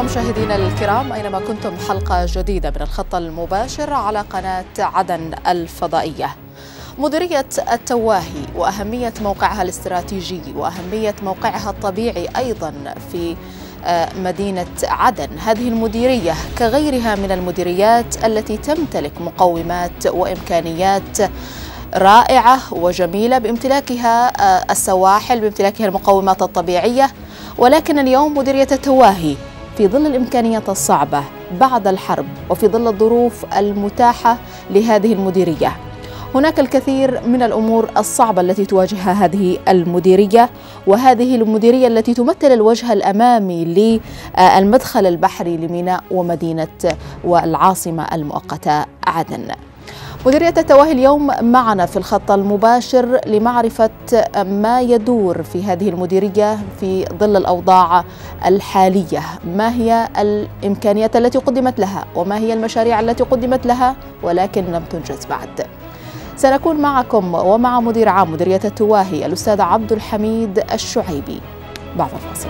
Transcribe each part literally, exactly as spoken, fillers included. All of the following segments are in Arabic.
الله مشاهدينا الكرام أينما كنتم، حلقة جديدة من الخط المباشر على قناة عدن الفضائية. مديرية التواهي وأهمية موقعها الاستراتيجي وأهمية موقعها الطبيعي أيضا في مدينة عدن. هذه المديرية كغيرها من المديريات التي تمتلك مقومات وإمكانيات رائعة وجميلة، بامتلاكها السواحل، بامتلاكها المقومات الطبيعية، ولكن اليوم مديرية التواهي في ظل الإمكانيات الصعبة بعد الحرب وفي ظل الظروف المتاحة لهذه المديرية، هناك الكثير من الأمور الصعبة التي تواجهها هذه المديرية، وهذه المديرية التي تمثل الوجه الأمامي للمدخل البحري لميناء ومدينة والعاصمة المؤقتة عدن. مديرية التواهي اليوم معنا في الخط المباشر لمعرفة ما يدور في هذه المديرية في ظل الأوضاع الحالية، ما هي الإمكانيات التي قدمت لها وما هي المشاريع التي قدمت لها ولكن لم تنجز بعد. سنكون معكم ومع مدير عام مديرية التواهي الأستاذ عبد الحميد الشعيبي بعد الفاصل.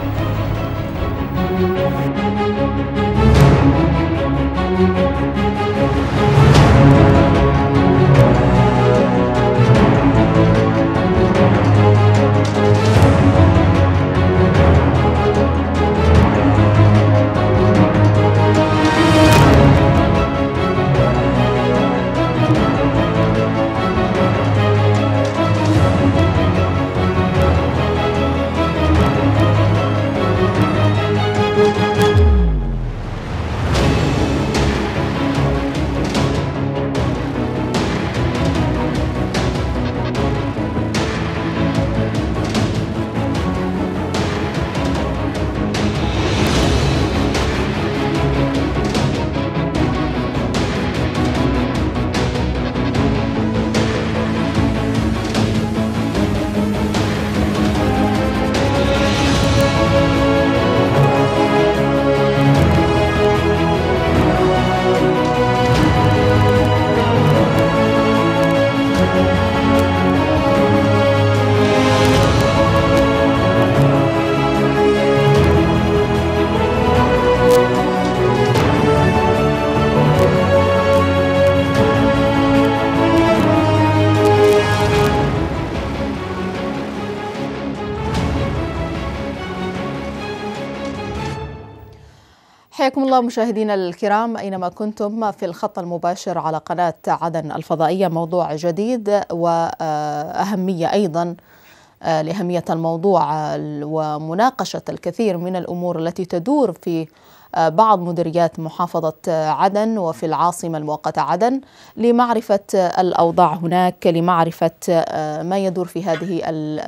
حياكم الله مشاهدينا الكرام أينما كنتم في الخط المباشر على قناة عدن الفضائية. موضوع جديد وأهمية أيضا لأهمية الموضوع ومناقشة الكثير من الأمور التي تدور في بعض مديريات محافظة عدن وفي العاصمة المؤقتة عدن، لمعرفة الأوضاع هناك، لمعرفة ما يدور في هذه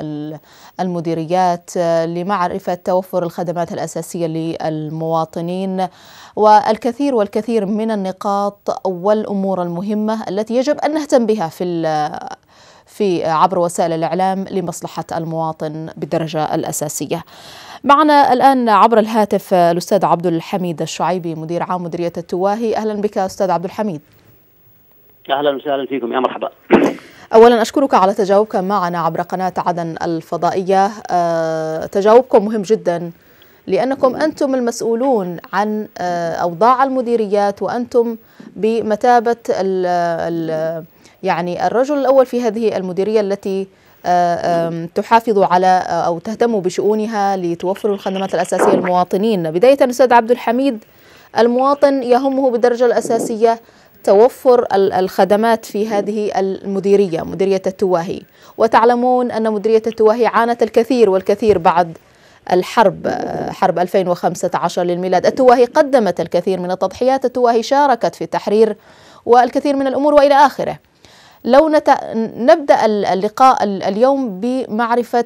المديريات، لمعرفة توفر الخدمات الأساسية للمواطنين، والكثير والكثير من النقاط والأمور المهمة التي يجب أن نهتم بها في في عبر وسائل الإعلام لمصلحة المواطن بالدرجة الأساسية. معنا الآن عبر الهاتف الأستاذ عبد الحميد الشعيبي مدير عام مديرية التواهي. أهلا بك أستاذ عبد الحميد. أهلا وسهلا فيكم، يا مرحبا. أولا أشكرك على تجاوبك معنا عبر قناة عدن الفضائية. أه تجاوبكم مهم جدا لأنكم أنتم المسؤولون عن أه أوضاع المديريات، وأنتم بمثابة ال ال يعني الرجل الأول في هذه المديرية التي تحافظ على أو تهتم بشؤونها لتوفر الخدمات الأساسية للمواطنين. بداية أستاذ عبد الحميد، المواطن يهمه بالدرجة الأساسية توفر الخدمات في هذه المديرية مديرية التواهي، وتعلمون أن مديرية التواهي عانت الكثير والكثير بعد الحرب، حرب ألفين وخمسة عشر للميلاد. التواهي قدمت الكثير من التضحيات، التواهي شاركت في التحرير والكثير من الأمور وإلى آخره. لو نت... نبدأ اللقاء اليوم بمعرفة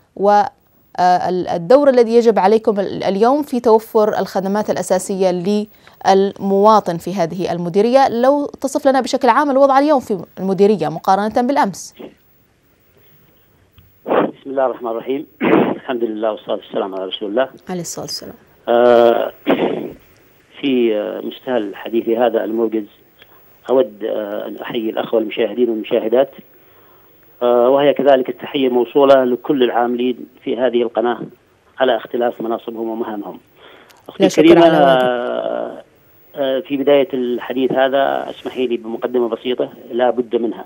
والدور الذي يجب عليكم اليوم في توفر الخدمات الأساسية للمواطن في هذه المديرية. لو تصف لنا بشكل عام الوضع اليوم في المديرية مقارنة بالأمس. بسم الله الرحمن الرحيم. الحمد لله والصلاة والسلام على رسول الله عليه الصلاة والسلام. آه في مستهل الحديث هذا الموجز أود أن أحيي الأخوة المشاهدين والمشاهدات، وهي كذلك التحية موصولة لكل العاملين في هذه القناة على اختلاف مناصبهم ومهامهم. أختي الكريمة، في بداية الحديث هذا اسمحي لي بمقدمة بسيطة لا بد منها،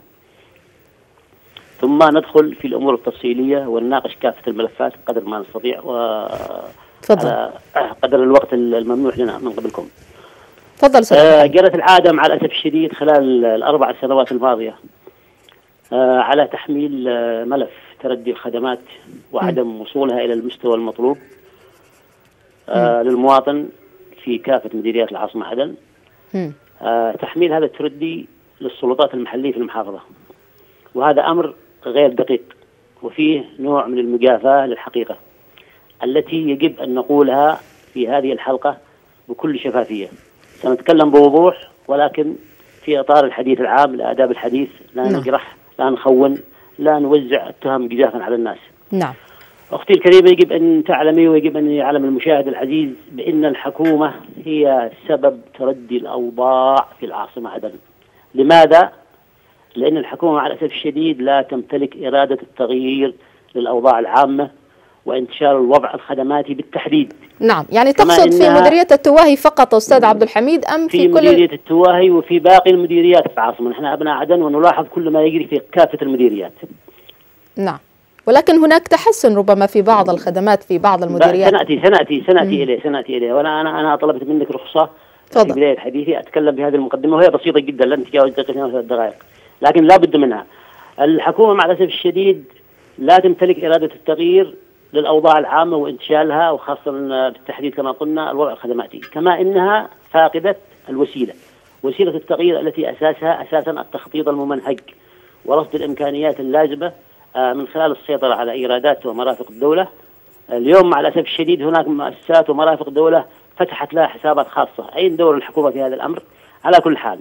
ثم ندخل في الأمور التفصيلية ونناقش كافة الملفات قدر ما نستطيع وقدر الوقت الممنوح لنا من قبلكم. تفضل سيدي. جرت العادة مع الأسف الشديد خلال الأربع سنوات الماضية على تحميل ملف تردي الخدمات وعدم م. وصولها إلى المستوى المطلوب للمواطن في كافة مديريات العاصمة عدن. تحميل هذا التردي للسلطات المحلية في المحافظة، وهذا أمر غير دقيق وفيه نوع من المجافاة للحقيقة التي يجب أن نقولها في هذه الحلقة بكل شفافية. سنتكلم بوضوح ولكن في إطار الحديث العام لآداب الحديث، لا نجرح، لا نخون، لا نوزع التهم جزافا على الناس. نعم. أختي الكريمة، يجب أن تعلمي ويجب أن يعلم المشاهد العزيز بأن الحكومة هي سبب تردي الأوضاع في العاصمة عدن. لماذا؟ لأن الحكومة مع الأسف الشديد لا تمتلك إرادة التغيير للأوضاع العامة وانتشار الوضع الخدماتي بالتحديد. نعم، يعني تقصد في مديرية التواهي فقط أستاذ عبد الحميد أم في, في كل مديرية التواهي وفي باقي المديريات في العاصمة؟ نحن أبناء عدن ونلاحظ كل ما يجري في كافة المديريات. نعم، ولكن هناك تحسن ربما في بعض الخدمات في بعض المديريات. سنأتي سنأتي سنأتي إليه سنأتي إليه وأنا أنا أنا طلبت منك رخصة في بداية حديثي أتكلم بهذه المقدمة وهي بسيطة جدا لن تتجاوز دقيقتين أو ثلاث دقائق، لكن لا بد منها. الحكومة مع الأسف الشديد لا تمتلك إرادة التغيير للأوضاع العامة وانتشالها، وخاصة بالتحديد كما قلنا الوضع الخدماتي، كما إنها فاقدة الوسيلة، وسيلة التغيير التي أساسها أساسا التخطيط الممنهج ورصد الإمكانيات اللازمة من خلال السيطرة على إيرادات ومرافق الدولة. اليوم مع الأسف الشديد هناك مؤسسات ومرافق دولة فتحت لها حسابات خاصة. أين دور الحكومة في هذا الأمر؟ على كل حال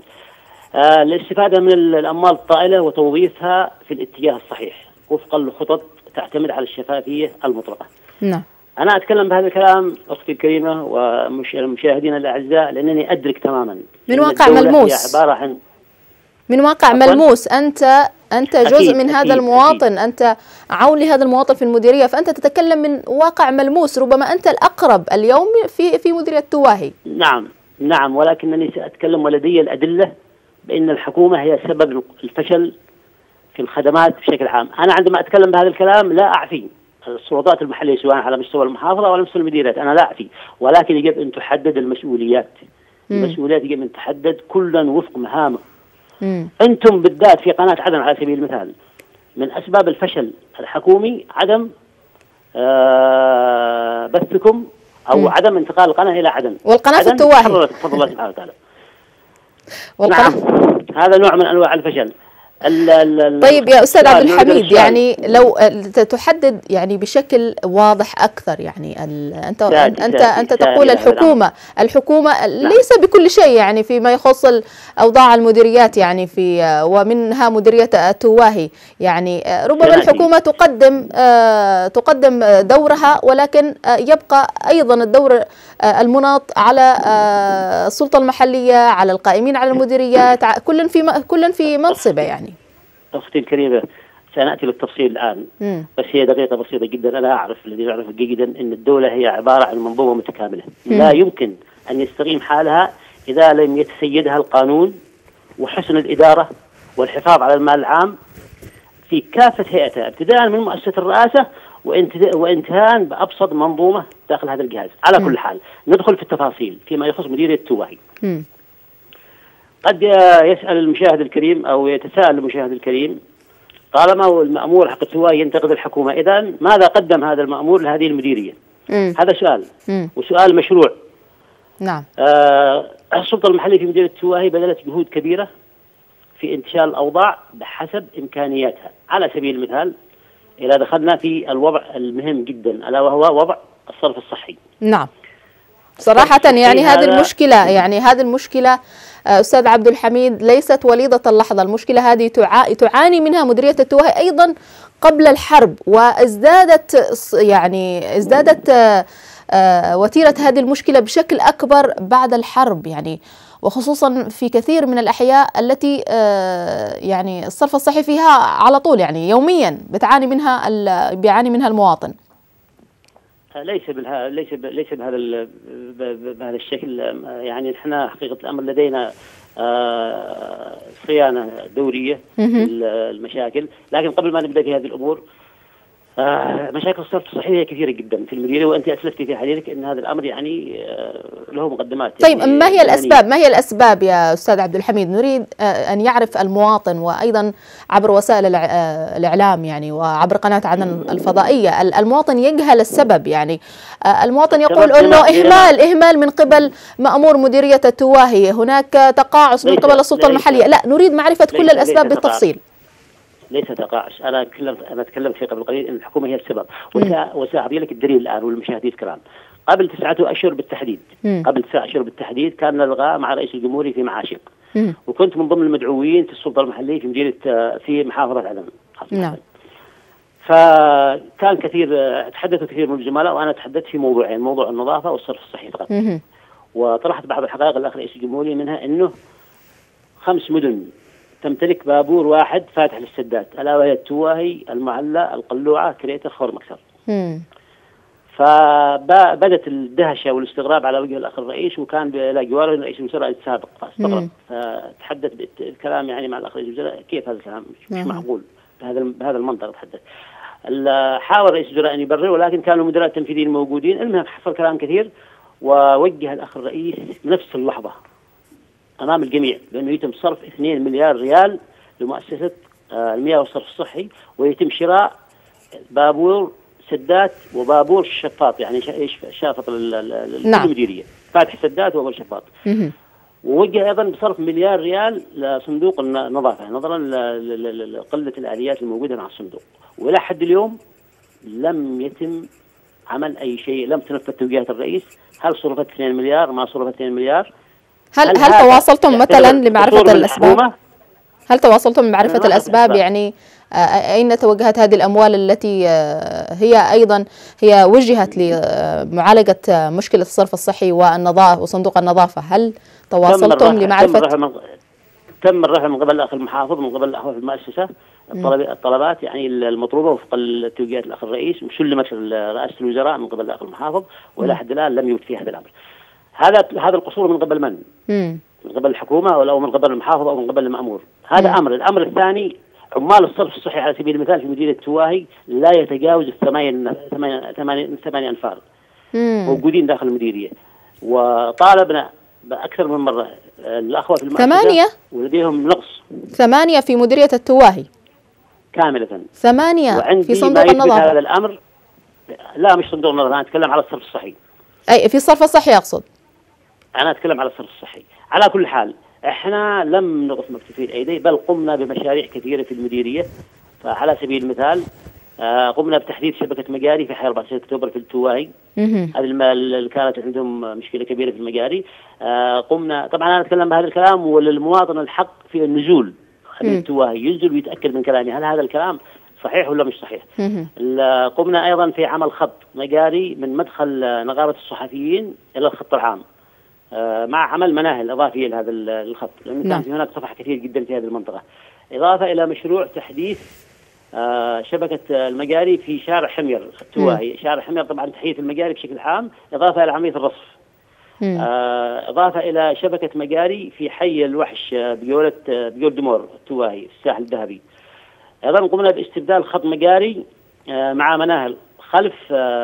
الاستفادة من الأموال الطائلة وتوظيفها في الاتجاه الصحيح وفقا لخطط تعتمد على الشفافية المطلقة. نعم. أنا أتكلم بهذا الكلام أختي الكريمة والمشاهدين الأعزاء لأنني أدرك تماما من واقع ملموس، عبارة عن من واقع ملموس. أنت أنت جزء أكيد من أكيد هذا المواطن، أكيد. أنت عون لهذا المواطن في المديرية، فأنت تتكلم من واقع ملموس، ربما أنت الأقرب اليوم في في مديرية التواهي. نعم نعم، ولكنني سأتكلم ولدي الأدلة بأن الحكومة هي سبب الفشل في الخدمات بشكل عام. أنا عندما أتكلم بهذا الكلام لا أعفي السلطات المحلية سواء على مستوى المحافظة أو على مستوى المديريات، أنا لا أعفي، ولكن يجب أن تحدد المسؤوليات. م. المسؤوليات يجب أن تحدد كلا وفق مهامه. م. أنتم بالذات في قناة عدن على سبيل المثال من أسباب الفشل الحكومي عدم آه بثكم أو م. عدم انتقال القناة إلى عدن، والقناة في التواهي بفضل الله سبحانه وتعالى. نعم، هذا نوع من أنواع الفشل. ال ال طيب يا أستاذ عبد الحميد، يعني لو تحدد يعني بشكل واضح أكثر، يعني أنت سادي أنت سادي أنت تقول سادي الحكومة الحكومة ليس بكل شيء يعني فيما يخص أوضاع المديريات، يعني في ومنها مديرية التواهي، يعني ربما الحكومة تقدم تقدم دورها، ولكن يبقى أيضا الدور المناط على السلطة المحلية، على القائمين على المديريات، كل في كل في منصبه. يعني أختي الكريمة سنأتي للتفصيل الآن، م. بس هي دقيقة بسيطة جدا. أنا أعرف الذي يعرف جيدا أن الدولة هي عبارة عن منظومة متكاملة، م. لا يمكن أن يستقيم حالها إذا لم يتسيدها القانون وحسن الإدارة والحفاظ على المال العام في كافة هيئتها، ابتداء من مؤسسة الرئاسة وانتهاء بأبسط منظومة داخل هذا الجهاز. على م. كل حال ندخل في التفاصيل فيما يخص مديرية التواهي. م. قد يسأل المشاهد الكريم أو يتساءل المشاهد الكريم، طالما المأمور حق التواهي ينتقد الحكومة، إذن ماذا قدم هذا المأمور لهذه المديرية؟ مم. هذا سؤال، مم. وسؤال مشروع. نعم. آه السلطة المحلية في مديرية التواهي بذلت جهود كبيرة في انتشال الأوضاع بحسب إمكانياتها. على سبيل المثال إذا دخلنا في الوضع المهم جدا ألا وهو وضع الصرف الصحي. نعم. صراحة يعني هذه المشكلة يعني هذه المشكلة أستاذ عبد الحميد ليست وليدة اللحظة، المشكلة هذه تعاني منها مديرية التواهي أيضا قبل الحرب، وازدادت يعني ازدادت وتيرة هذه المشكلة بشكل أكبر بعد الحرب، يعني وخصوصا في كثير من الأحياء التي يعني الصرف الصحي فيها على طول، يعني يوميا بتعاني منها بيعاني منها المواطن. ليس بالها ليس ب... ليس بهذا ال... ب... بهذا الشكل. يعني احنا حقيقة الأمر لدينا آه صيانة دورية للمشاكل، لكن قبل ما نبدأ في هذه الأمور آه مشاكل الصرف الصحي كثيرة جدا في المديرية، وأنت أسلفتي في حديثك أن هذا الأمر يعني آه له مقدمات. طيب يعني ما هي الأسباب؟ ما هي الأسباب يا أستاذ عبد الحميد؟ نريد آه أن يعرف المواطن وأيضا عبر وسائل آه الإعلام يعني وعبر قناة عدن الفضائية، المواطن يجهل السبب. يعني آه المواطن يقول أنه إهمال إهمال من قبل مأمور مديرية التواهي، هناك تقاعس من قبل السلطة المحلية. لا، نريد معرفة كل الأسباب بالتفصيل. ليس تقاعس. انا تكلمت انا تكلمت في قبل قليل ان الحكومه هي السبب، وساعطي لك الدليل الان والمشاهدين الكرام. قبل تسعة اشهر بالتحديد مم. قبل تسعة اشهر بالتحديد كان الغاء مع رئيس الجمهورية في معاشق، مم. وكنت من ضمن المدعوين في السلطه المحليه في مديريه في محافظه عدن. نعم. فكان كثير تحدثوا كثير من الزملاء وانا تحدثت في موضوعين، موضوع النظافه والصرف الصحي فقط. مم. وطرحت بعض الحقائق الاخ رئيس الجمهورية، منها انه خمس مدن تمتلك بابور واحد فاتح للسدات، الا وهي التواهي، المعلى، القلوعه، كريتر، خور مكسر. فبدت الدهشه والاستغراب على وجه الاخ الرئيس، وكان الى جواره رئيس الوزراء السابق، فاستغرب فتحدث بالكلام يعني مع الاخ رئيس الوزراء، كيف هذا الكلام؟ مش مم. معقول بهذا بهذا المنطق. تحدث حاول رئيس الوزراء ان يبرر، ولكن كانوا المدراء التنفيذيين موجودين. المهم حصل كلام كثير، ووجه الاخ الرئيس بنفس اللحظه امام الجميع بانه يتم صرف اثنين مليار ريال لمؤسسه المياه والصرف الصحي، ويتم شراء بابور سدات وبابور شفاط، يعني شافط للمديريه، فاتح سدات وبابور شفاط. ووجه ايضا بصرف مليار ريال لصندوق النظافه نظرا لقله الاليات الموجوده مع الصندوق. والى حد اليوم لم يتم عمل اي شيء، لم تنفذ توجيهات الرئيس. هل صرفت اثنين مليار؟ ما صرفت اثنين مليار؟ هل هل, هل تواصلتم مثلا لمعرفة الأسباب؟ هل تواصلتم لمعرفة الأسباب؟ يعني أين توجهت هذه الأموال التي هي أيضا هي وجهت لمعالجة مشكلة الصرف الصحي والنظافة وصندوق النظافة؟ هل تواصلتم لمعرفة؟ تم الرفع من قبل الأخ المحافظ، من قبل الأخ في المؤسسة الطلبات يعني المطلوبة وفق توجيهات الأخ الرئيس، سلمت رئاسة الوزراء من قبل الأخ المحافظ، وإلى حد الآن لم يوجد في هذا الأمر. هذا هذا القصور من قبل من؟ مم. من قبل الحكومة أو من قبل المحافظ أو من قبل المأمور. هذا مم. أمر. الأمر الثاني، عمال الصرف الصحي على سبيل المثال في مديرية التواهي لا يتجاوز الثمانية ثمانية ثمانية أنفار موجودين داخل المديرية، وطالبنا بأكثر من مرة الأخوة في المؤسسة ثمانية ولديهم نقص. ثمانية في مديرية التواهي كاملة. ثمانية في صندوق النظافة. هذا الأمر لا مش صندوق النظافة، أنا أتكلم على الصرف الصحي. أي في الصرف الصحي أقصد. أنا أتكلم على الصرف الصحي. على كل حال إحنا لم نقف مكتفين أيدي، بل قمنا بمشاريع كثيرة في المديرية. فعلى سبيل المثال آه قمنا بتحديث شبكة مجاري في حي أربعة عشر أكتوبر في التواهي. هذه اللي كانت عندهم مشكلة كبيرة في المجاري. آه قمنا طبعا أنا أتكلم بهذا الكلام وللمواطن الحق في النزول من التواهي، ينزل ويتأكد من كلامي هل هذا الكلام صحيح ولا مش صحيح. قمنا أيضا في عمل خط مجاري من مدخل نقابة الصحفيين إلى الخط العام، مع عمل مناهل إضافية لهذا الخط، لأن كان في هناك صفح كثير جدا في هذه المنطقة، إضافة إلى مشروع تحديث شبكة المجاري في شارع حمير التواهي. شارع حمير طبعا تحديث المجاري بشكل عام، إضافة إلى عملية الرصف، إضافة إلى شبكة مجاري في حي الوحش بجولة بجول دمور التواهي في الساحل الذهبي. أيضا قمنا باستبدال خط مجاري مع مناهل خلف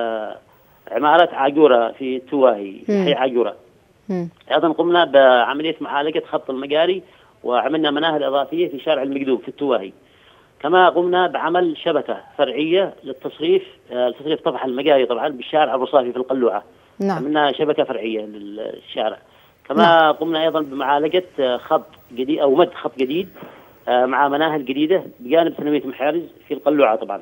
عمارة عاجورة في التواهي في حي عاجورة. أيضا قمنا بعملية معالجة خط المجاري وعملنا مناهل إضافية في شارع المقدوب في التواهي. كما قمنا بعمل شبكة فرعية للتصريف لتصريف طفح المجاري طبعا بالشارع الرصافي في القلوعة. نعم. عملنا شبكة فرعية للشارع. كما نعم. قمنا أيضا بمعالجة خط جديد أو مد خط جديد مع مناهل جديدة بجانب ثانوية محارز في القلوعة طبعا.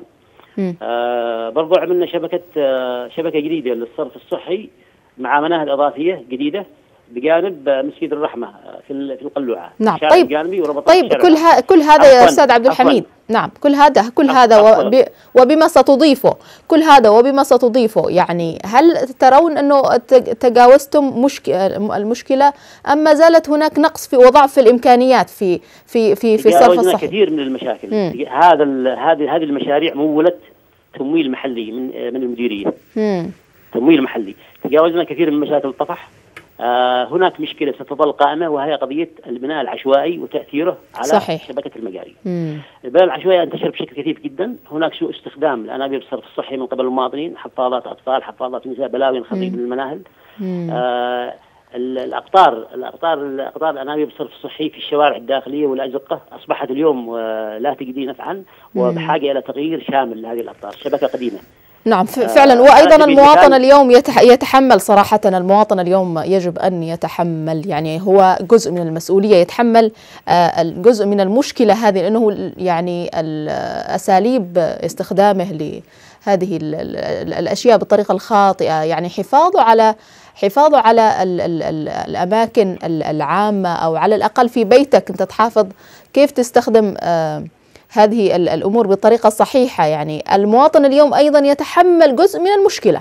آه برضو عملنا شبكة آه شبكة جديدة للصرف الصحي مع مناهل إضافية جديدة بجانب مسجد الرحمة في في القلوعة. نعم. طيب طيب كل ها كل هذا يا أستاذ عبد الحميد. نعم كل هذا كل هذا وب وبما ستضيفه كل هذا وبما ستضيفه يعني هل ترون أنه تجاوزتم مشكلة المشكلة أم ما زالت هناك نقص في وضعف في الإمكانيات في في في في الصرف الصحي؟ كثير من المشاكل. مم. هذا هذه هذه المشاريع مولت تمويل محلي من من المديرية. مم. تمويل محلي. تجاوزنا كثير من مشاكل الطفح. آه هناك مشكلة ستظل قائمة، وهي قضية البناء العشوائي وتأثيره على صحيح. شبكة المجاري. مم. البناء العشوائي انتشر بشكل كثير جدا. هناك سوء استخدام الأنابيب الصرف الصحي من قبل المواطنين، حفاضات أطفال، حفاضات نساء، بلاوي خطير من المناهل. آه الأقطار الأقطار الأقطار الأنابيب الصرف الصحي في الشوارع الداخلية والأزقة أصبحت اليوم لا تجدي نفعا، وبحاجة إلى تغيير شامل لهذه الأقطار. شبكة قديمة. نعم فعلا. وأيضا المواطن اليوم يتحمل صراحة، المواطن اليوم يجب أن يتحمل، يعني هو جزء من المسؤولية، يتحمل الجزء من المشكلة هذه، لأنه يعني أساليب استخدامه لهذه الأشياء بالطريقة الخاطئة، يعني حفاظه على حفاظه على ال ال ال الأماكن العامة، أو على الأقل في بيتك أنت تحافظ كيف تستخدم آه هذه الأمور بالطريقة الصحيحة. يعني المواطن اليوم أيضا يتحمل جزء من المشكلة.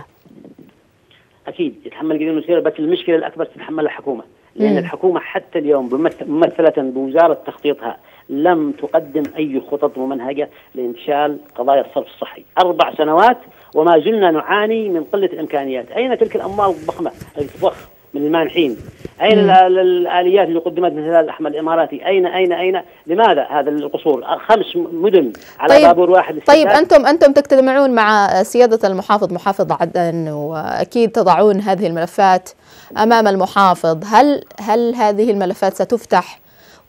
أكيد يتحمل جزء من المشكلة، بس المشكلة الأكبر تتحملها الحكومة، لأن مم. الحكومة حتى اليوم ممثلة بوزارة تخطيطها لم تقدم أي خطط ممنهجة لانتشال قضايا الصرف الصحي. أربع سنوات وما زلنا نعاني من قلة الإمكانيات. أين تلك الأموال الضخمة التي تضخ من المانحين؟ أين الآليات اللي قدمت من الهلال الأحمر الإماراتي؟ أين أين أين لماذا هذا القصور؟ خمس مدن على طيب بابور واحد. طيب أنتم أنتم تجتمعون مع سيادة المحافظ محافظ عدن، وأكيد تضعون هذه الملفات أمام المحافظ. هل هل هذه الملفات ستفتح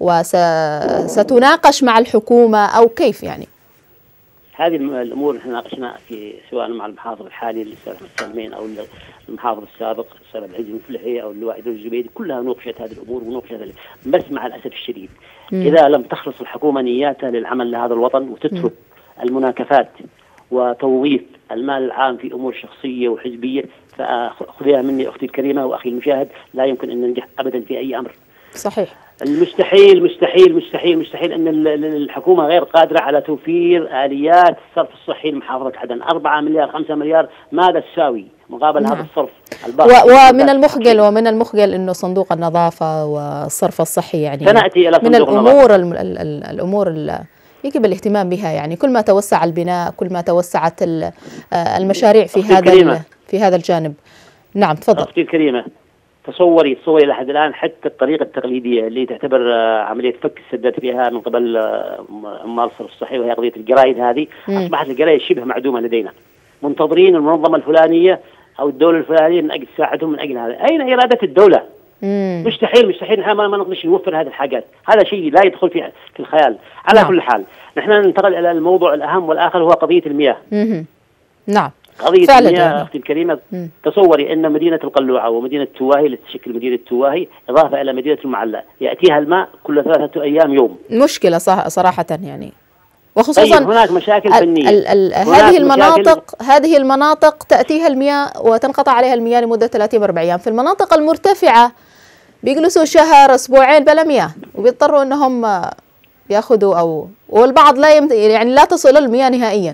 وستناقش مع الحكومة أو كيف يعني؟ هذه الامور نحن ناقشناها في سواء مع المحافظ الحالي الاستاذ احمد سالمين او المحافظ السابق الاستاذ عبد العزيز المفلحي او اللواء عدول الزبيدي، كلها نوقشت هذه الامور ونوقشت. بس مع الاسف الشديد مم. اذا لم تخلص الحكومه نياتها للعمل لهذا الوطن وتترك مم. المناكفات وتوظيف المال العام في امور شخصيه وحزبيه، فخذيها مني اختي الكريمه واخي المشاهد، لا يمكن ان ننجح ابدا في اي امر. صحيح. المستحيل مستحيل مستحيل مستحيل ان الحكومه غير قادره على توفير اليات الصرف الصحي لمحافظه عدن. أربعة مليار خمسة مليار ماذا تساوي مقابل نعم. هذا الصرف الباقي؟ ومن المخجل ومن المخجل انه صندوق النظافه والصرف الصحي يعني سنأتي إلى من الامور ال ال ال الامور ال يجب الاهتمام بها. يعني كل ما توسع البناء كل ما توسعت المشاريع في هذا في هذا الجانب. نعم تفضل. اختي الكريمه، تصوري تصوري لحد الآن حتى الطريقة التقليدية اللي تعتبر عملية فك السدات فيها من قبل عمال الصرف الصحي، وهي قضية الجرائد هذه، مم. أصبحت الجرائد شبه معدومة لدينا. منتظرين المنظمة الفلانية أو الدولة الفلانية من أجل تساعدهم من أجل هذا. أين إرادة الدولة؟ مم. مستحيل مستحيل نحن ما نقدرش نوفر هذه الحاجات. هذا شيء لا يدخل في في الخيال. على نعم. كل حال نحن ننتقل إلى الموضوع الأهم والآخر، هو قضية المياه. مم. نعم. قضية المياه أختي الكريمة، مم. تصوري أن مدينة القلوعة ومدينة التواهي اللي تشكل مدينة التواهي إضافة إلى مدينة المعلى يأتيها الماء كل ثلاثة أيام يوم. مشكلة صح صراحة يعني، وخصوصا طيب هناك مشاكل فنية. ال ال هذه المناطق هذه المناطق تأتيها المياه وتنقطع عليها المياه لمدة ثلاثين أربعين أيام. في المناطق المرتفعة بيجلسوا شهر أسبوعين بلا مياه، وبيضطروا أنهم يأخذوا أو والبعض لا يمت... يعني لا تصل المياه نهائيا.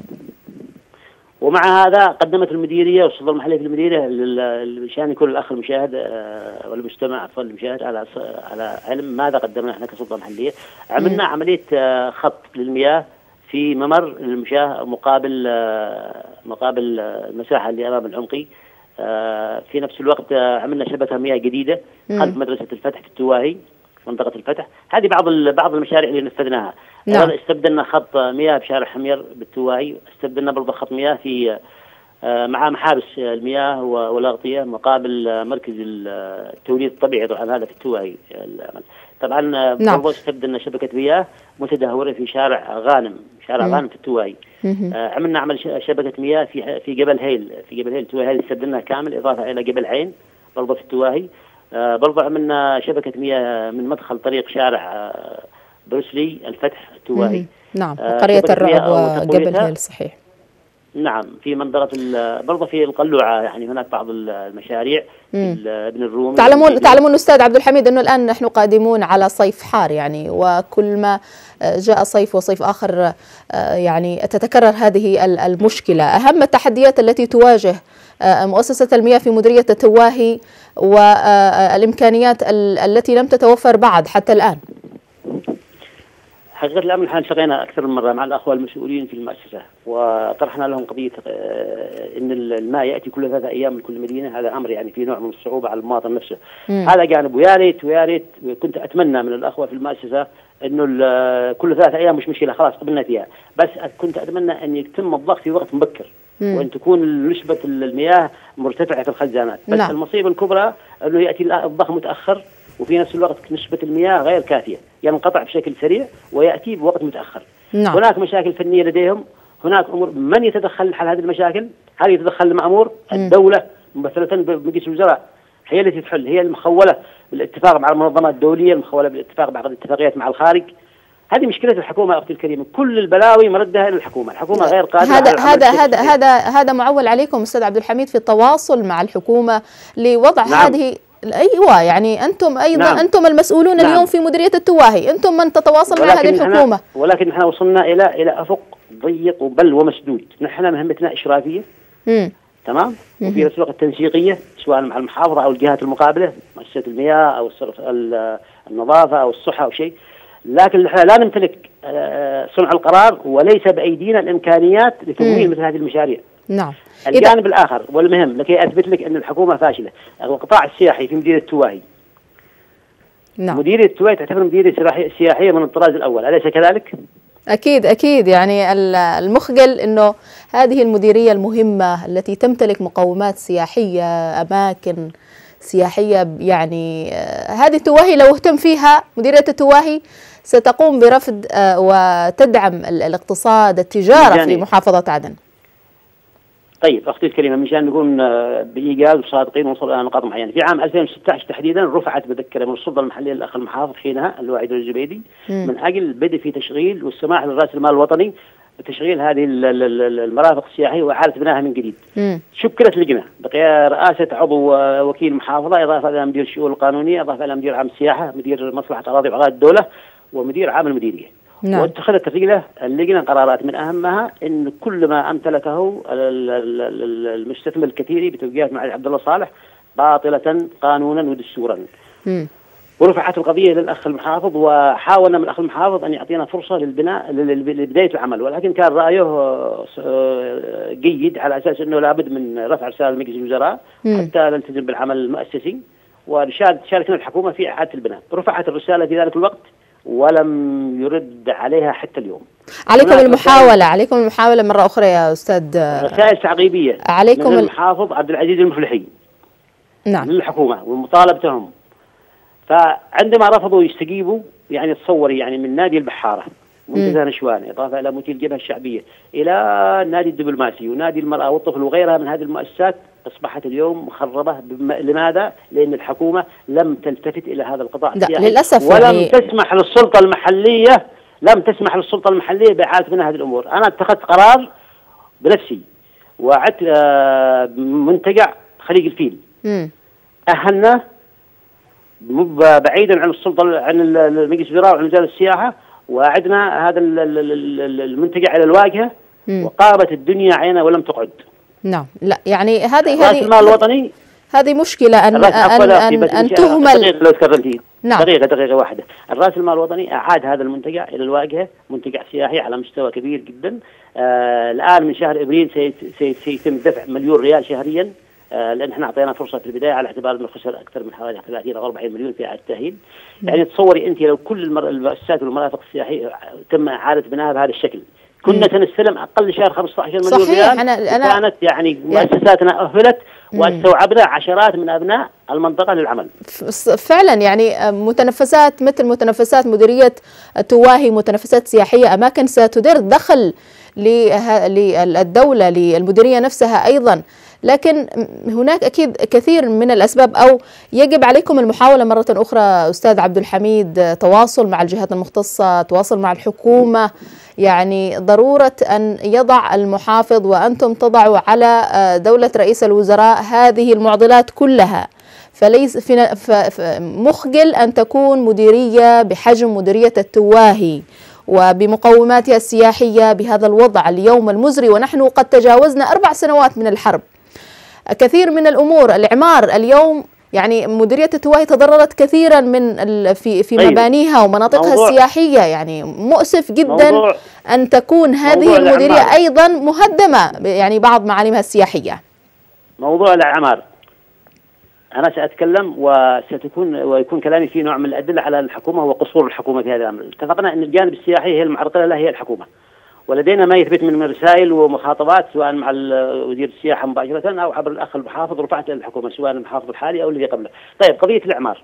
ومع هذا قدمت المديريه والسلطه المحليه في المديريه مشان يكون الاخ المشاهد والمستمع عفوا المشاهد على على علم ماذا قدمنا احنا كسلطه محليه. عملنا عمليه خط للمياه في ممر المشاه مقابل مقابل المساحه اللي امام العمقي. في نفس الوقت عملنا شبكه مياه جديده خلف مدرسه الفتح في التواهي منطقة الفتح. هذه بعض بعض المشاريع اللي نفذناها. نعم. استبدلنا خط مياه بشارع حمير بالتواهي، استبدلنا برضه خط مياه في مع محابس المياه والأغطية مقابل مركز التوليد الطبيعي طبعا هذا في التواهي. طبعا نعم. برضه استبدلنا شبكة مياه متدهورة في شارع غانم شارع مم. غانم في التواهي. عملنا عمل شبكة مياه في في جبل هيل في جبل هيل التواهي هذه استبدلناها كامل إضافة إلى جبل عين برضه في التواهي. آه برضه عملنا شبكة مياه من مدخل طريق شارع آه بروسلي الفتح التواهي. نعم آه قرية الرعب وجبل هيل صحيح. نعم في منطقة برضه في القلوعة يعني هناك بعض المشاريع ابن الرومي. تعلمون تعلمون أستاذ عبد الحميد أنه الآن نحن قادمون على صيف حار يعني، وكل ما جاء صيف وصيف آخر يعني تتكرر هذه المشكلة. أهم التحديات التي تواجه مؤسسة المياه في مديرية التواهي والإمكانيات التي لم تتوفر بعد حتى الآن. حقيقة الأمر نحن التقينا أكثر من مرة مع الأخوة المسؤولين في المؤسسة، وطرحنا لهم قضية أن الماء يأتي كل ثلاثة أيام من كل مدينة. هذا أمر يعني في نوع من الصعوبة على المواطن نفسه. مم. هذا جانب، ويا ريت ويا ريت كنت أتمنى من الأخوة في المؤسسة أنه كل ثلاثة أيام مش مشكلة، خلاص قبلنا فيها، بس كنت أتمنى أن يتم الضغط في وقت مبكر، مم. وأن تكون نسبة المياه مرتفعة في الخزانات. بس نعم. المصيبة الكبرى أنه يأتي الضغط متأخر، وفي نفس الوقت نسبة المياه غير كافية، ينقطع يعني بشكل سريع ويأتي بوقت متأخر. نعم. هناك مشاكل فنية لديهم، هناك أمور. من يتدخل حل هذه المشاكل؟ هل يتدخل المأمور؟ الدولة ممثلة بمجلس الوزراء هي التي تحل، هي المخولة بالاتفاق مع المنظمات الدولية، المخولة بالاتفاق بعض الاتفاقيات مع الخارج. هذه مشكلة الحكومة أختي الكريمة، كل البلاوي مردها إلى الحكومة، الحكومة غير قادرة. هذا هذا هذا هذا هذا معول عليكم أستاذ عبد الحميد في التواصل مع الحكومة لوضع نعم. هذه ايوه يعني انتم ايضا نعم. انتم المسؤولون نعم. اليوم في مديريه التواهي، انتم من تتواصل مع هذه الحكومه. ولكن نحن وصلنا الى الى افق ضيق وبل ومسدود. نحن مهمتنا اشرافيه امم تمام، وفي نفس الوقت تنسيقيه، سواء مع المحافظه او الجهات المقابله، مؤسسه المياه او النظافه او الصحه او شيء. لكن نحن لا نمتلك صنع القرار، وليس بايدينا الامكانيات لتمويل مثل هذه المشاريع. نعم. الجانب الآخر والمهم لكي أثبت لك أن الحكومة فاشلة، القطاع السياحي في مديرية التواهي. نعم. مديرية التواهي تعتبر مديرية سياحية من الطراز الأول، أليس كذلك؟ أكيد أكيد، يعني المخجل أنه هذه المديرية المهمة التي تمتلك مقومات سياحية، أماكن سياحية، يعني هذه التواهي لو اهتم فيها مديرية التواهي ستقوم برفد وتدعم الاقتصاد، التجارة يعني في محافظة عدن. طيب أختي الكريمة، مشان نكون بإيجاز وصادقين ونوصل إلى نقاط معينة، في عام ألفين وستة عشر تحديدا رفعت مذكرة من السلطة المحلية للأخ المحافظ حينها اللي هو عيد الزبيدي من أجل البدء في تشغيل والسماح لرأس المال الوطني بتشغيل هذه المرافق السياحية وإعادة بنائها من جديد. مم. شكلت لجنة برئاسة عضو وكيل محافظة، إضافة إلى مدير الشؤون القانونية، إضافة إلى مدير عام السياحة، مدير مصلحة أراضي وعقارات الدولة، ومدير عام المديرية. نعم. واتخذت اللجنة اللجنة قرارات من أهمها إن كل ما أمتلكه المستثمر الكثيري بتوجيهات معالي عبد الله صالح باطلة قانونا ودستورا. مم. ورفعت القضية للأخ المحافظ، وحاولنا من الأخ المحافظ أن يعطينا فرصة للبناء لبداية العمل، ولكن كان رأيه جيد على أساس أنه لابد من رفع رسالة لمجلس الوزراء حتى نلتزم بالعمل المؤسسي، وشاركنا الحكومة في إعادة البناء. رفعت الرسالة في ذلك الوقت ولم يرد عليها حتى اليوم. عليكم المحاولة عليكم المحاولة مرة أخرى يا أستاذ. رسائل تعقيبية عليكم من المحافظ عبد العزيز المفلحي نعم للحكومة ومطالبتهم، فعندما رفضوا يستجيبوا يعني تصوري يعني من نادي البحارة منتزه نشوان، إضافة إلى مدير الجبهة الشعبية، إلى نادي الدبلوماسي ونادي المرأة والطفل وغيرها من هذه المؤسسات، أصبحت اليوم مخربة. لماذا؟ لأن الحكومة لم تلتفت إلى هذا القطاع السياحي للأسف، ولم يعني تسمح للسلطة المحلية لم تسمح للسلطة المحلية بإعادة بناء هذه الأمور. أنا اتخذت قرار بنفسي وعدت منتجع خليج الفيل، م. أهلنا بعيدا عن السلطة عن المجلس الوزراء وعن وزارة السياحة، وأعدنا هذا المنتجع إلى الواجهة، م. وقامت الدنيا عينا ولم تقعد. نعم، لا يعني هذه هذه المال الوطني هذه مشكلة أن أن أن, أن تهمل. لو تكرمتي نعم. دقيقة دقيقة واحدة، الرأس المال الوطني أعاد هذا المنتجع إلى الواجهة، منتجع سياحي على مستوى كبير جدا. آه الآن من شهر إبريل سيتم دفع مليون ريال شهريا، آه لأن احنا أعطينا فرصة في البداية على اعتبار أنه خسر أكثر من حوالي ثلاثين أو أربعين مليون في إعادة التأهيل. يعني تصوري أنت لو كل المؤسسات والمرافق السياحية تم إعادة بنائها بهذا الشكل، كنا سنستلم أقل شهر خمسة عشر مليون ريال. أنا أنا كانت يعني مؤسساتنا أهلت واستوعبنا عشرات من أبناء المنطقة للعمل. فعلا يعني متنفسات مثل متنفسات مديرية التواهي، متنفسات سياحية، أماكن ستدر دخل للدولة للمديرية نفسها أيضا، لكن هناك أكيد كثير من الأسباب، أو يجب عليكم المحاولة مرة أخرى أستاذ عبد الحميد، تواصل مع الجهات المختصة، تواصل مع الحكومة، يعني ضرورة أن يضع المحافظ وأنتم تضعوا على دولة رئيس الوزراء هذه المعضلات كلها. فليس في مخجل أن تكون مديرية بحجم مديرية التواهي وبمقوماتها السياحية بهذا الوضع اليوم المزري، ونحن قد تجاوزنا أربع سنوات من الحرب. كثير من الأمور، الإعمار اليوم يعني مديرية التواهي تضررت كثيرا من في في مبانيها ومناطقها السياحية، يعني مؤسف جدا أن تكون هذه المديرية أيضا مهدمة، يعني بعض معالمها السياحية. موضوع الأعمار أنا سأتكلم وستكون ويكون كلامي فيه نوع من الأدلة على الحكومة وقصور الحكومة في هذا الأمر. اتفقنا أن الجانب السياحي هي المعرقلة لا هي الحكومة، ولدينا ما يثبت من رسائل ومخاطبات سواء مع وزير السياحة مباشرة أو عبر الأخ المحافظ رفعت إلى الحكومة سواء المحافظ الحالي أو الذي قبله. طيب قضية الإعمار.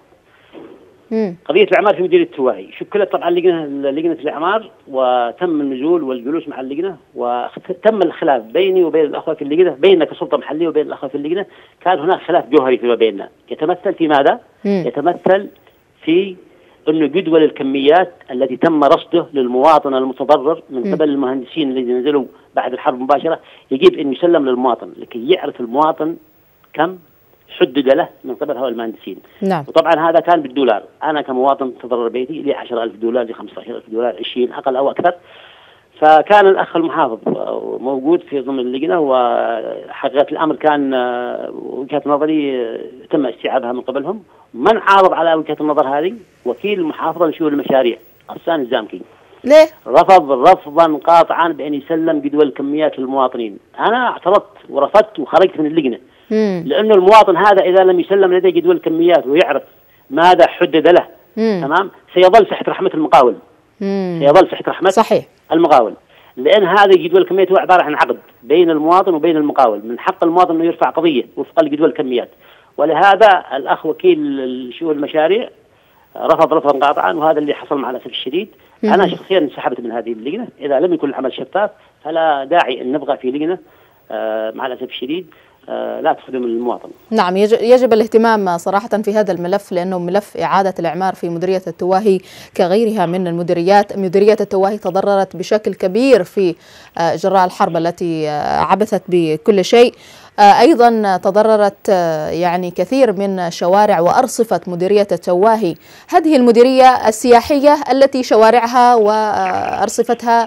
مم. قضية الإعمار في مديرية التواهي شكلت طبعا لجنة لجنة الإعمار وتم النزول والجلوس مع اللجنة وتم الخلاف بيني وبين الأخوة في اللجنة، بيننا كسلطة محلية وبين الأخوة في اللجنة كان هناك خلاف جوهري فيما بيننا يتمثل في ماذا؟ مم. يتمثل في أنه جدول الكميات التي تم رصده للمواطن المتضرر من قبل المهندسين الذين نزلوا بعد الحرب مباشرة يجب أن يسلم للمواطن لكي يعرف المواطن كم حدد له من قبل هؤلاء المهندسين. نعم. وطبعا هذا كان بالدولار، أنا كمواطن تضرر بيتي لي عشرة ألف دولار لي خمسة عشر ألف دولار عشرين أقل أو أكثر. فكان الأخ المحافظ موجود في ضمن اللجنة وحقيقة الأمر كان وجهة نظري تم استيعابها من قبلهم. من عارض على وجهة النظر هذه وكيل المحافظة لشؤون المشاريع غسان الزامكي. ليه؟ رفض رفضا قاطعا بأن يسلم جدول الكميات للمواطنين. أنا اعترضت ورفضت وخرجت من اللجنة. مم. لأنه المواطن هذا إذا لم يسلم لديه جدول الكميات ويعرف ماذا حدد له مم. تمام سيظل تحت رحمة المقاول. مم. سيظل تحت رحمة صحيح. المقاول، لأن هذا جدول الكميات هو عبارة عن عقد بين المواطن وبين المقاول، من حق المواطن أنه يرفع قضية وفق جدول الكميات. ولهذا الأخ وكيل شؤون المشاريع رفض رفضا قاطعا، وهذا اللي حصل مع الأسف الشديد. مم. أنا شخصيا انسحبت من هذه اللجنة. إذا لم يكن العمل شفاف فلا داعي أن نبقى في لجنة آه مع الأسف الشديد لا تخدم المواطن. نعم، يجب الاهتمام صراحة في هذا الملف، لأنه ملف إعادة الإعمار في مديرية التواهي كغيرها من المديريات. مديرية التواهي تضررت بشكل كبير في جراء الحرب التي عبثت بكل شيء. أيضا تضررت يعني كثير من شوارع وأرصفة مديرية التواهي، هذه المديرية السياحية التي شوارعها وأرصفتها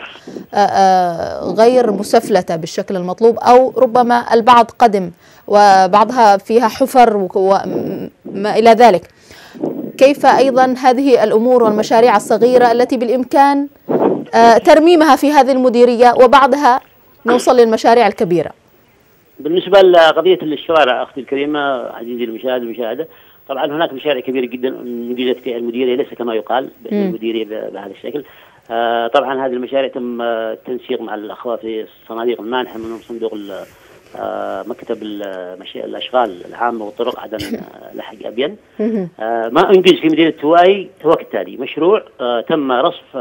غير مسفلتة بالشكل المطلوب، أو ربما البعض قدم وبعضها فيها حفر وما إلى ذلك. كيف أيضا هذه الأمور والمشاريع الصغيرة التي بالإمكان ترميمها في هذه المديرية وبعدها نوصل للمشاريع الكبيرة؟ بالنسبة لقضية الشوارع أختي الكريمة عزيزي المشاهد المشاهدة، طبعا هناك مشاريع كبيرة جدا. مديرية المديرية ليس كما يقال المديرية بهذا الشكل. آه طبعا هذه المشاريع تم التنسيق مع الأخوة في الصناديق المانحة من صندوق آه مكتب الأشغال العامة والطرق عدن لحق أبين. آه ما أنجز في مديرية التواهي هو كالتالي: مشروع آه تم رصف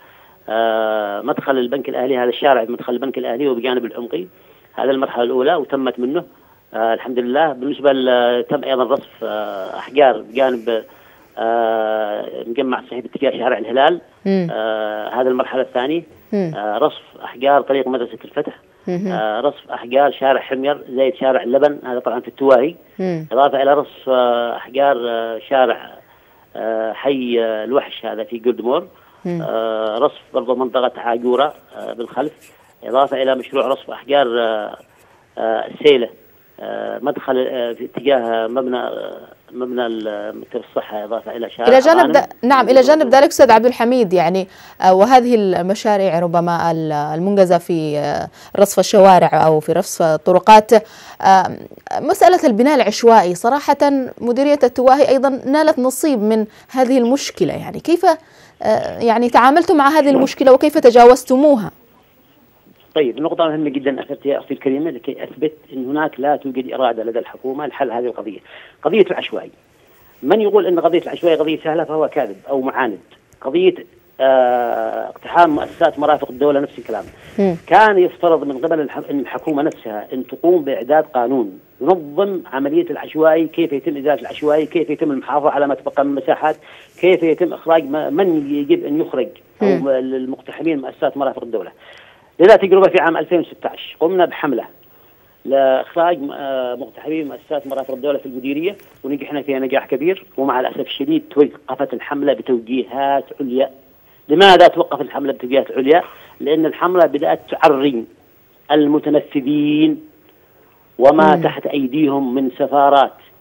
آه مدخل البنك الأهلي، هذا الشارع مدخل البنك الأهلي وبجانب العمقي، هذا المرحلة الأولى وتمت منه آه الحمد لله. بالنسبة تم أيضا رصف آه أحجار بجانب آه مجمع صحيح باتجاه شارع الهلال، آه هذا المرحلة الثانية. آه رصف أحجار طريق مدرسة الفتح، آه رصف أحجار شارع حمير زايد شارع اللبن، هذا طبعا في التواهي، إضافة إلى رصف آه أحجار آه شارع آه حي آه الوحش هذا في جولدمور، آه رصف برضه منطقة عاجورة آه بالخلف، إضافة إلى مشروع رصف أحجار آه آه السيلة آه مدخل آه في اتجاه مبنى آه مبنى مكتب الصحة، إضافة إلى شارع إلى جانب نعم إلى جانب ذلك أستاذ عبد الحميد، يعني آه وهذه المشاريع ربما المنجزة في آه رصف الشوارع أو في رصف الطرقات، آه مسألة البناء العشوائي صراحة مديرية التواهي أيضا نالت نصيب من هذه المشكلة. يعني كيف آه يعني تعاملتم مع هذه المشكلة وكيف تجاوزتموها؟ طيب، نقطة مهمة جدا أثرتها أختي الكريمة لكي أثبت أن هناك لا توجد إرادة لدى الحكومة لحل هذه القضية. قضية العشوائي، من يقول أن قضية العشوائي قضية سهلة فهو كاذب أو معاند. قضية آه اقتحام مؤسسات مرافق الدولة نفس الكلام. م. كان يفترض من قبل الحكومة نفسها أن تقوم بإعداد قانون ينظم عملية العشوائي، كيف يتم إزالة العشوائي، كيف يتم المحافظة على ما تبقى من مساحات، كيف يتم إخراج من يجب أن يخرج أو المقتحمين مؤسسات مرافق الدولة. لذا تجربة في عام ألفين وستة عشر قمنا بحملة لإخراج مقتحمين مؤسسات مرافق الدولة في المديرية، ونجحنا فيها نجاح كبير. ومع الأسف الشديد توقفت الحملة بتوجيهات عليا. لماذا توقفت الحملة بتوجيهات عليا؟ لأن الحملة بدأت تعري المتنفذين وما مم. تحت أيديهم من سفارات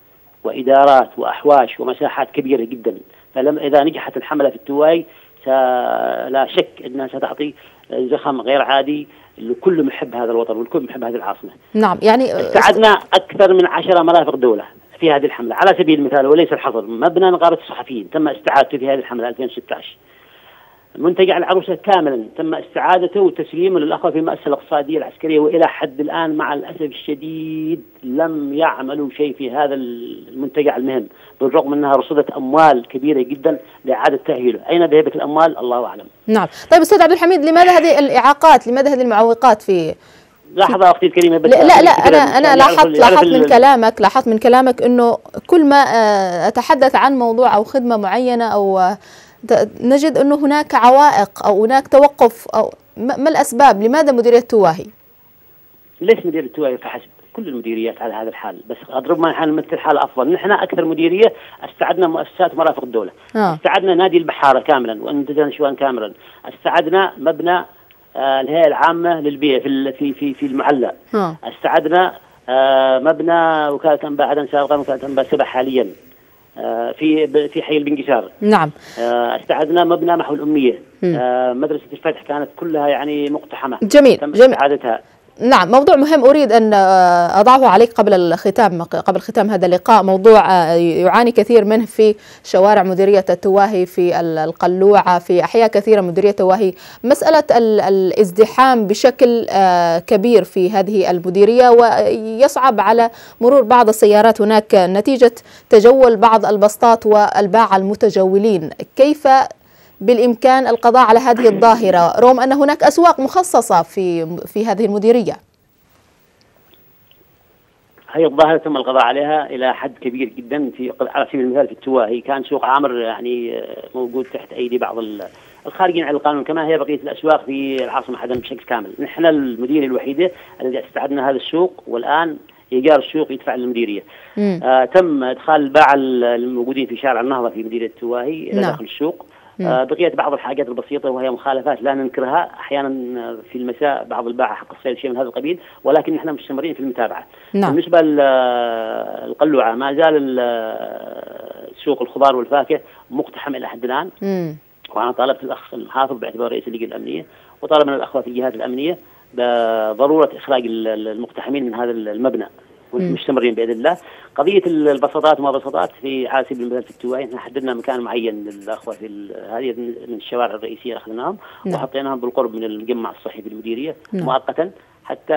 وإدارات وأحواش ومساحات كبيرة جدا. فلما إذا نجحت الحملة في التواهي لا شك أنها ستعطي زخم غير عادي لكل محب هذا الوطن والكل محب هذه العاصمة. نعم، يعني استعدنا أكثر من عشرة مرافق دولة في هذه الحملة. على سبيل المثال وليس الحصر، مبنى نقابة الصحفيين تم استعادته في هذه الحملة ألفين وستة عشر. منتجع العروسة كاملا تم استعادته وتسليمه للأخوة في المؤسسة الاقتصادية العسكرية، وإلى حد الآن مع الأسف الشديد لم يعملوا شيء في هذا المنتجع المهم، بالرغم أنها رصدت أموال كبيرة جدا لإعادة تأهيله. أين ذهبت الأموال؟ الله أعلم. نعم. طيب أستاذ عبد الحميد، لماذا هذه الإعاقات؟ لماذا هذه المعوقات في لحظة أختي الكريمة بس. لا لا أنا أنا لاحظت لاحظت من كلامك لاحظت من كلامك إنه كل ما أتحدث عن موضوع أو خدمة معينة أو نجد أنه هناك عوائق أو هناك توقف. أو ما الأسباب؟ لماذا مديرية التواهي؟ ليش مديرية التواهي فحسب؟ كل المديريات على هذا الحال، بس أضرب ما نحن نمثل حال أفضل. نحن أكثر مديرية استعدنا مؤسسات مرافق الدولة. آه. استعدنا نادي البحارة كاملا وأنتجنا نشوان كاملا. استعدنا مبنى آه الهيئة العامة للبيئة في في في في المعلى. آه. استعدنا آه مبنى وكالة أنباء عدن سابقا وكالة أنباء سبع حاليا في في حي البنجسار. نعم. استعدنا مبنى محو الأمية. مدرسة الفتح كانت كلها يعني مقتحمة. جميل. تم جميل. استعادتها. نعم، موضوع مهم أريد أن أضعه عليك قبل الختام قبل ختام هذا اللقاء. موضوع يعاني كثير منه في شوارع مديرية التواهي، في القلوعة، في أحياء كثيرة مديرية التواهي، مسألة الازدحام بشكل كبير في هذه المديرية، ويصعب على مرور بعض السيارات هناك نتيجة تجول بعض البسطات والباعة المتجولين. كيف بالإمكان القضاء على هذه الظاهرة رغم أن هناك أسواق مخصصة في في هذه المديرية؟ هي الظاهرة تم القضاء عليها إلى حد كبير جدا. في على سبيل المثال في التواهي كان سوق عامر يعني موجود تحت أيدي بعض الخارجين عن القانون، كما هي بقية الأسواق في العاصمة عدن بشكل كامل. نحن المديرية الوحيدة التي استعدنا هذا السوق، والآن إيجار السوق يدفع للمديرية. آه تم إدخال الباعة الموجودين في شارع النهضة في مديرية التواهي إلى داخل السوق. آه بقية بعض الحاجات البسيطة وهي مخالفات لا ننكرها، أحيانا في المساء بعض الباعة حق الصيد شيء من هذا القبيل، ولكن نحن مستمرين في المتابعة. نعم. بالنسبة للقلوعة ما زال سوق الخضار والفاكهة مقتحم إلى حد الآن. مم. وأنا طالبت الأخ المحافظ باعتباره رئيس اللجنة الأمنية، وطالب من الأخوة في الجهات الأمنية بضرورة إخراج المقتحمين من هذا المبنى، مستمرين بإذن الله. قضية البساطات وما بساطات في على سبيل المثال في التواهي، احنا حددنا مكان معين للأخوة في هذه من الشوارع الرئيسية أخذناهم. نعم. وحطيناهم بالقرب من المجمع الصحي في المديرية. نعم. مؤقتا حتى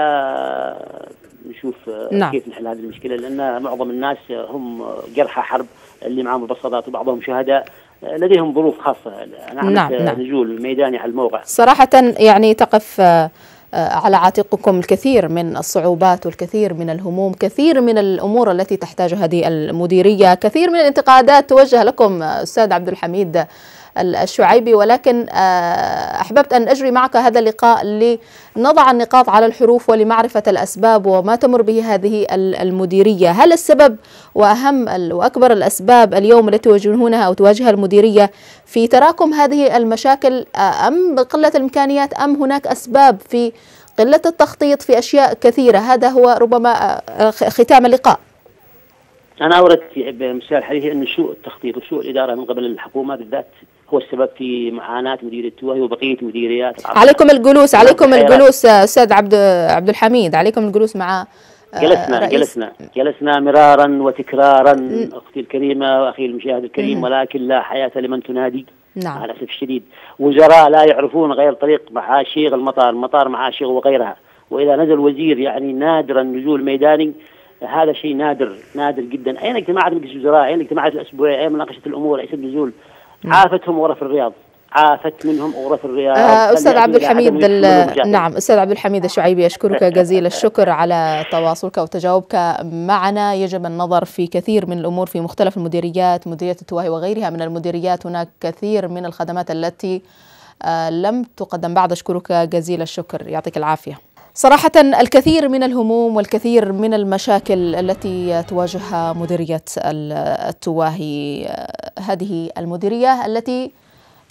نشوف. نعم. كيف نحل هذه المشكلة، لأن معظم الناس هم جرحى حرب اللي معهم البساطات، وبعضهم شهداء لديهم ظروف خاصة. نعم. نعم. نزول ميداني على الموقع. صراحة يعني تقف على عاتقكم الكثير من الصعوبات والكثير من الهموم، كثير من الأمور التي تحتاج هذه المديرية، كثير من الانتقادات توجه لكم أستاذ عبد الحميد الشعيبي، ولكن أحببت أن أجري معك هذا اللقاء لنضع النقاط على الحروف ولمعرفة الأسباب وما تمر به هذه المديرية. هل السبب وأهم وأكبر الأسباب اليوم التي تواجهونها أو تواجهها المديرية في تراكم هذه المشاكل، أم قلة الإمكانيات، أم هناك أسباب في قلة التخطيط في أشياء كثيرة؟ هذا هو ربما ختام اللقاء. أنا أوردت بمثال حديثي أن سوء التخطيط وسوء الإدارة من قبل الحكومة بالذات هو السبب في معاناة مديرية التواهي وبقية مديريات. عليكم الجلوس عليكم الجلوس أستاذ عبد عبد الحميد، عليكم الجلوس مع جلسنا رئيس. جلسنا جلسنا مرارا وتكرارا م. أختي الكريمة وأخي المشاهد الكريم، م. ولكن لا حياة لمن تنادي. نعم. على الأسف الشديد وزراء لا يعرفون غير طريق معاشيغ المطار، المطار معاشيغ وغيرها، وإذا نزل وزير يعني نادرا نزول ميداني، هذا شيء نادر نادر جدا. أين اجتماعات مجلس الوزراء؟ أين اجتماعات الأسبوعية؟ أين مناقشة الأمور؟ أين النزول؟ عافتهم غرف الرياض، عافت منهم غرف الرياض. آه أستاذ عبد الحميد نعم أستاذ عبد الحميد الشعيبي، أشكرك جزيل الشكر على تواصلك وتجاوبك معنا. يجب النظر في كثير من الأمور في مختلف المديريات، مديرية التواهي وغيرها من المديريات، هناك كثير من الخدمات التي آه لم تقدم بعد. أشكرك جزيل الشكر، يعطيك العافية. صراحة الكثير من الهموم والكثير من المشاكل التي تواجهها مديرية التواهي، هذه المديرية التي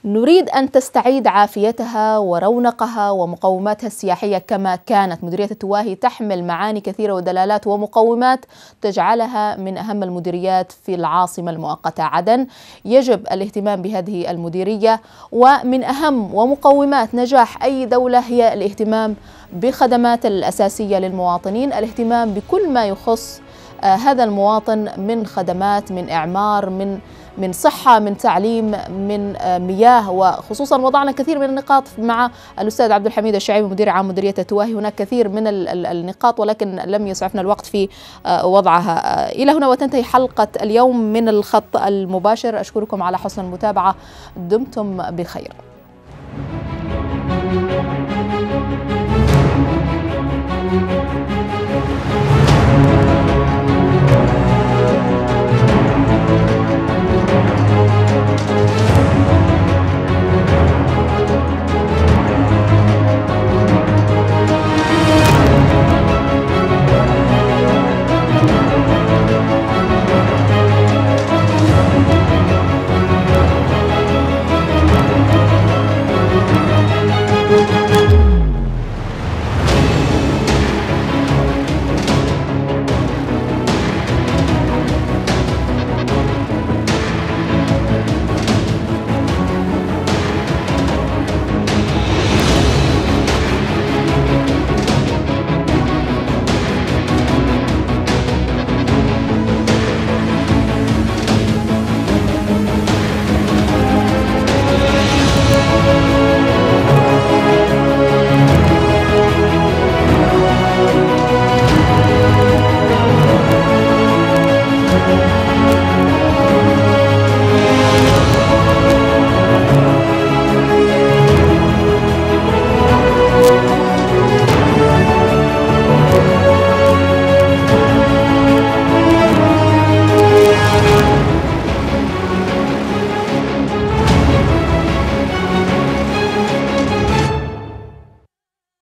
نريد أن تستعيد عافيتها ورونقها ومقوماتها السياحية كما كانت. مديرية التواهي تحمل معاني كثيرة ودلالات ومقومات تجعلها من أهم المديريات في العاصمة المؤقتة عدن. يجب الاهتمام بهذه المديرية، ومن أهم ومقومات نجاح أي دولة هي الاهتمام بالخدمات الأساسية للمواطنين، الاهتمام بكل ما يخص هذا المواطن من خدمات، من إعمار، من من صحة، من تعليم، من مياه، وخصوصا وضعنا كثير من النقاط مع الأستاذ عبد الحميد الشعيبي مدير عام مديرية التواهي. هناك كثير من النقاط ولكن لم يسعفنا الوقت في وضعها. إلى هنا وتنتهي حلقة اليوم من الخط المباشر. أشكركم على حسن المتابعة، دمتم بخير.